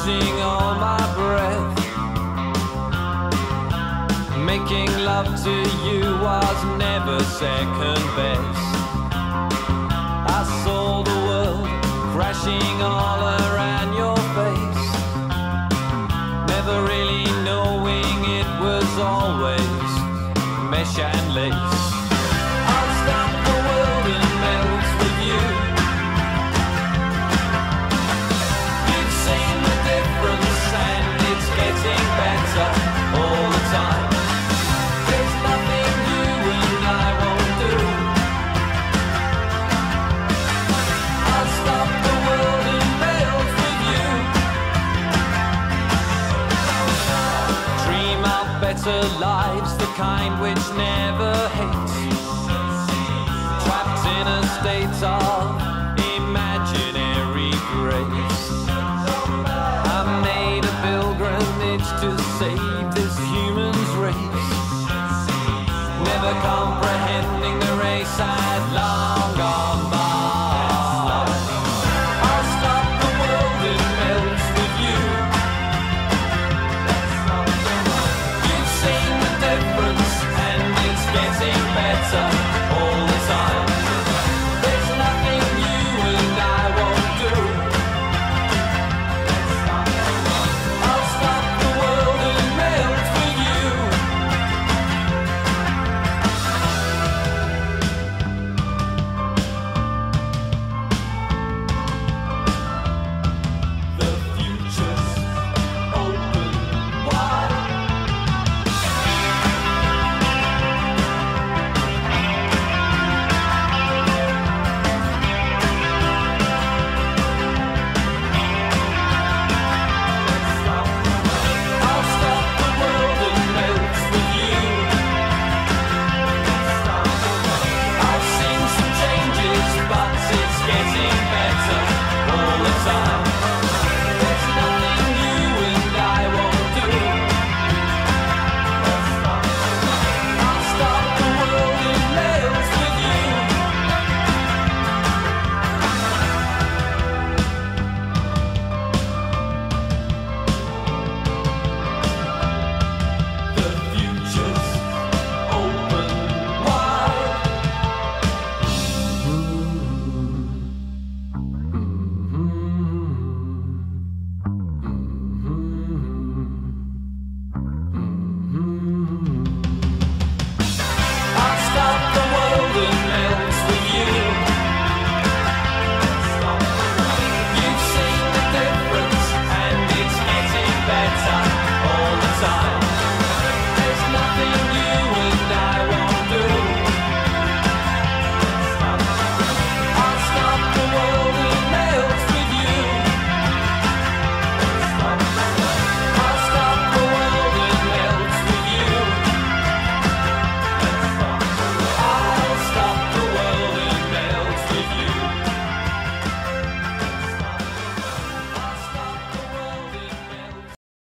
losing all my breath. Making love to you was never second best. I saw the world crashing all around your face, never really knowing it was always mesh and lace. I'll stop the world and melt with you. You've seen the difference and it's getting better all the time. There's nothing you and I won't do. I'll stop the world and melt with you. Dream of better lives, the kind which never hates, trapped in a state of imaginary grace. I made a pilgrimage to say